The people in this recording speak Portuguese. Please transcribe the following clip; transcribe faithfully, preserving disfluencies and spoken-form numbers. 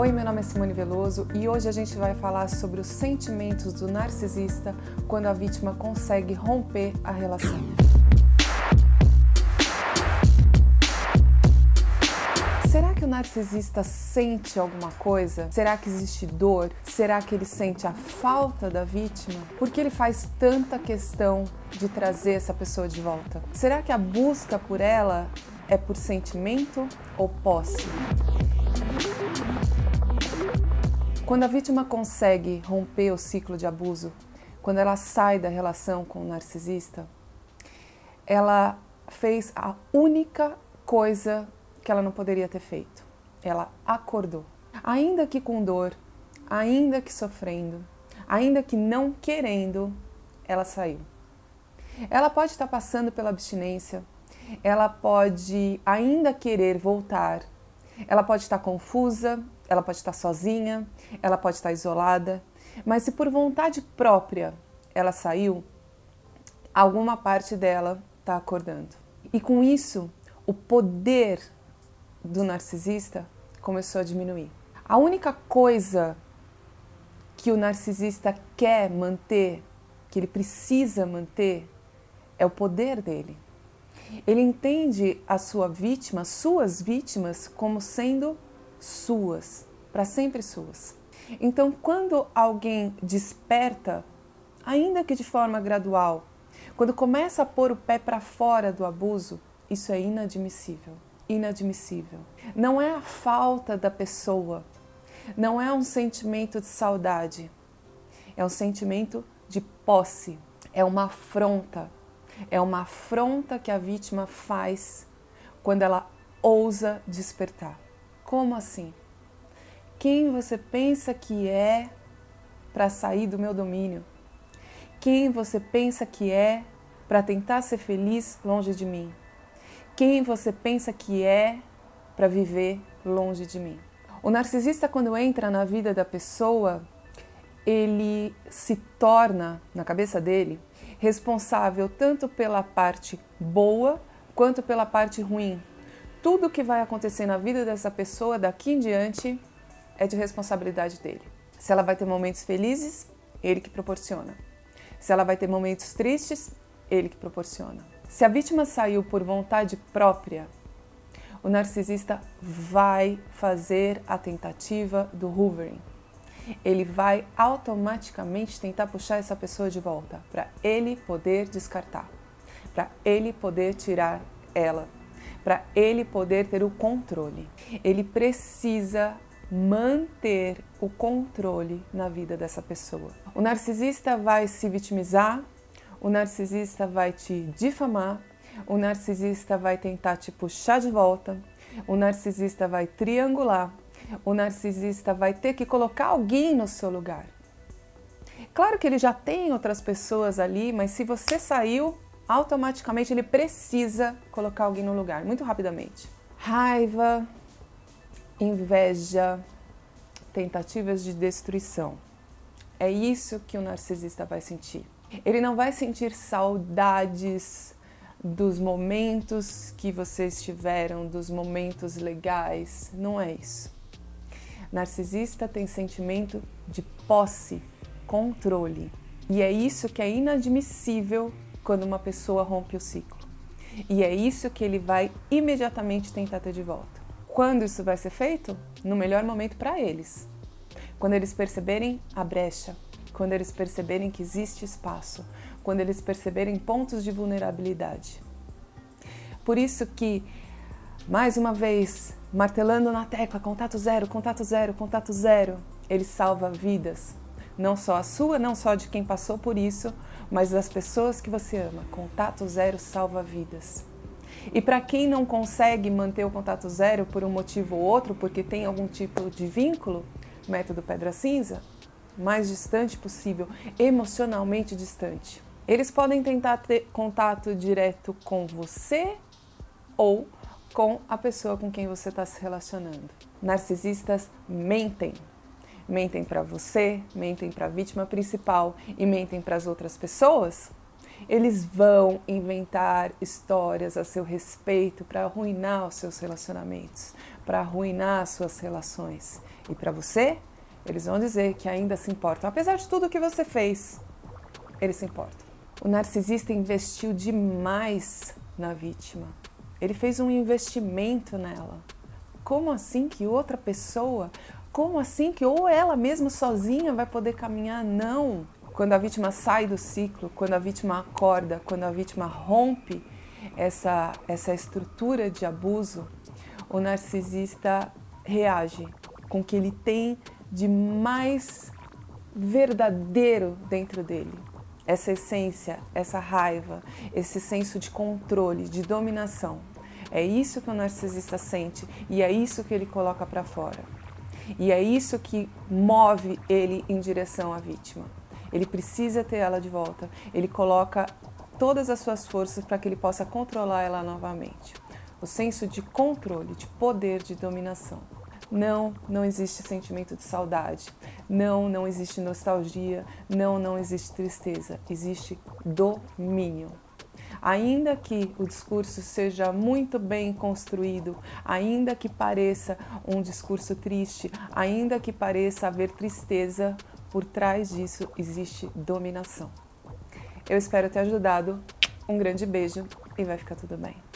Oi, meu nome é Simone Veloso e hoje a gente vai falar sobre os sentimentos do narcisista quando a vítima consegue romper a relação. Será que o narcisista sente alguma coisa? Será que existe dor? Será que ele sente a falta da vítima? Por que ele faz tanta questão de trazer essa pessoa de volta? Será que a busca por ela é por sentimento ou posse? Quando a vítima consegue romper o ciclo de abuso, quando ela sai da relação com o narcisista, ela fez a única coisa que ela não poderia ter feito. Ela acordou. Ainda que com dor, ainda que sofrendo, ainda que não querendo, ela saiu. Ela pode estar passando pela abstinência, ela pode ainda querer voltar, ela pode estar confusa, ela pode estar sozinha, ela pode estar isolada, mas se por vontade própria ela saiu, alguma parte dela está acordando. E com isso, o poder do narcisista começou a diminuir. A única coisa que o narcisista quer manter, que ele precisa manter, é o poder dele. Ele entende a sua vítima, suas vítimas, como sendo suas, para sempre suas. Então, quando alguém desperta, ainda que de forma gradual, quando começa a pôr o pé para fora do abuso, isso é inadmissível. Inadmissível. Não é a falta da pessoa, não é um sentimento de saudade, é um sentimento de posse, é uma afronta, é uma afronta que a vítima faz quando ela ousa despertar. Como assim? Quem você pensa que é para sair do meu domínio? Quem você pensa que é para tentar ser feliz longe de mim? Quem você pensa que é para viver longe de mim? O narcisista, quando entra na vida da pessoa, ele se torna, na cabeça dele, responsável tanto pela parte boa quanto pela parte ruim. Tudo que vai acontecer na vida dessa pessoa daqui em diante é de responsabilidade dele. Se ela vai ter momentos felizes, ele que proporciona. Se ela vai ter momentos tristes, ele que proporciona. Se a vítima saiu por vontade própria, o narcisista vai fazer a tentativa do hoovering. Ele vai automaticamente tentar puxar essa pessoa de volta, para ele poder descartar, para ele poder tirar ela, para ele poder ter o controle. Ele precisa manter o controle na vida dessa pessoa. O narcisista vai se vitimizar, o narcisista vai te difamar, o narcisista vai tentar te puxar de volta, o narcisista vai triangular, o narcisista vai ter que colocar alguém no seu lugar. Claro que ele já tem outras pessoas ali, mas se você saiu, automaticamente ele precisa colocar alguém no lugar, muito rapidamente. Raiva, inveja, tentativas de destruição. É isso que o narcisista vai sentir. Ele não vai sentir saudades dos momentos que vocês tiveram, dos momentos legais. Não é isso. Narcisista tem sentimento de posse, controle. E é isso que é inadmissível quando uma pessoa rompe o ciclo. E é isso que ele vai imediatamente tentar ter de volta. Quando isso vai ser feito? No melhor momento para eles. Quando eles perceberem a brecha, quando eles perceberem que existe espaço, quando eles perceberem pontos de vulnerabilidade. Por isso que, mais uma vez, martelando na tecla, contato zero, contato zero, contato zero, ele salva vidas. Não só a sua, não só de quem passou por isso, mas das pessoas que você ama. Contato zero salva vidas. E para quem não consegue manter o contato zero por um motivo ou outro, porque tem algum tipo de vínculo, método pedra cinza, mais distante possível, emocionalmente distante. Eles podem tentar ter contato direto com você ou com a pessoa com quem você está se relacionando. Narcisistas mentem. Mentem para você, mentem para a vítima principal e mentem para as outras pessoas. Eles vão inventar histórias a seu respeito para arruinar os seus relacionamentos, para arruinar as suas relações. E para você, eles vão dizer que ainda se importam. Apesar de tudo que você fez, eles se importam. O narcisista investiu demais na vítima. Ele fez um investimento nela. Como assim que outra pessoa, como assim que ou ela mesma sozinha vai poder caminhar? Não! Quando a vítima sai do ciclo, quando a vítima acorda, quando a vítima rompe essa, essa estrutura de abuso, o narcisista reage com o que ele tem de mais verdadeiro dentro dele. Essa essência, essa raiva, esse senso de controle, de dominação. É isso que o narcisista sente e é isso que ele coloca para fora. E é isso que move ele em direção à vítima. Ele precisa ter ela de volta. Ele coloca todas as suas forças para que ele possa controlar ela novamente. O senso de controle, de poder, de dominação. Não, não existe sentimento de saudade. Não, não existe nostalgia. Não, não existe tristeza. Existe domínio. Ainda que o discurso seja muito bem construído, ainda que pareça um discurso triste, ainda que pareça haver tristeza, por trás disso existe dominação. Eu espero ter ajudado. Um grande beijo e vai ficar tudo bem.